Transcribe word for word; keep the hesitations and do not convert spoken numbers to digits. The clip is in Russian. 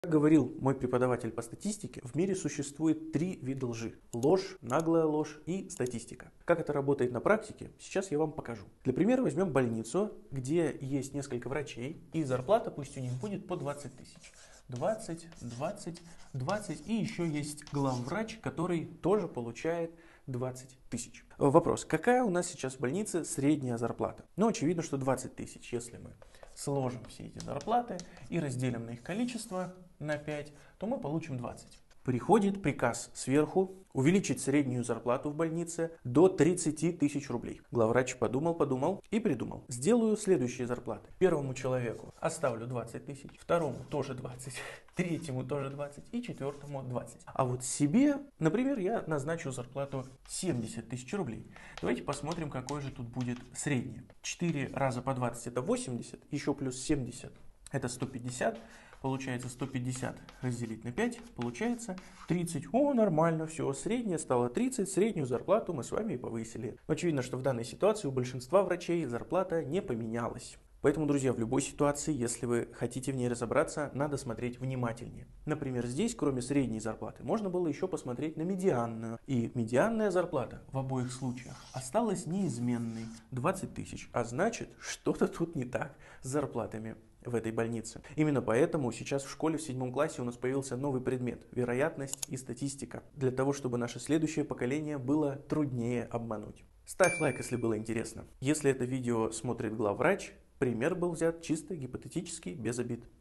Как говорил мой преподаватель по статистике, в мире существует три вида лжи. Ложь, наглая ложь и статистика. Как это работает на практике, сейчас я вам покажу. Для примера возьмем больницу, где есть несколько врачей, и зарплата пусть у них будет по двадцать тысяч. двадцать, двадцать, двадцать, и еще есть главврач, который тоже получает двадцать тысяч. Вопрос, какая у нас сейчас в больнице средняя зарплата? Ну, очевидно, что двадцать тысяч, если мы сложим все эти зарплаты и разделим на их количество на пять, то мы получим двадцать. Приходит приказ сверху увеличить среднюю зарплату в больнице до тридцати тысяч рублей. Главврач подумал, подумал и придумал. Сделаю следующие зарплаты. Первому человеку оставлю двадцать тысяч, второму тоже двадцать, третьему тоже двадцать и четвертому двадцать. А вот себе, например, я назначу зарплату семьдесят тысяч рублей. Давайте посмотрим, какой же тут будет средний. четыре раза по двадцать это восемьдесят, еще плюс семьдесят это сто пятьдесят. Получается сто пятьдесят разделить на пять, получается тридцать. О, нормально, все, средняя стала тридцать, среднюю зарплату мы с вами и повысили. Очевидно, что в данной ситуации у большинства врачей зарплата не поменялась. Поэтому, друзья, в любой ситуации, если вы хотите в ней разобраться, надо смотреть внимательнее. Например, здесь, кроме средней зарплаты, можно было еще посмотреть на медианную. И медианная зарплата в обоих случаях осталась неизменной – двадцать тысяч. А значит, что-то тут не так с зарплатами в этой больнице. Именно поэтому сейчас в школе в седьмом классе у нас появился новый предмет – вероятность и статистика. Для того, чтобы наше следующее поколение было труднее обмануть. Ставь лайк, если было интересно. Если это видео смотрит главврач, пример был взят чисто гипотетически, без обид.